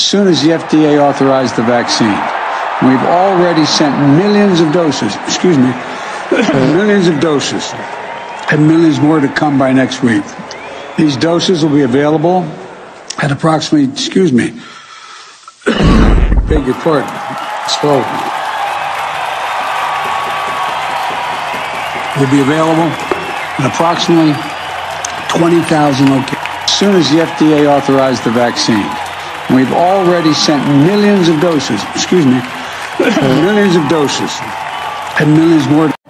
soon as the FDA authorized the vaccine. We've already sent millions of doses, millions of doses, and millions more to come by next week. These doses will be available at approximately, beg your pardon, slow. Will be available at approximately 20,000 locations. As soon as the FDA authorized the vaccine. We've already sent millions of doses, millions of doses, and millions more.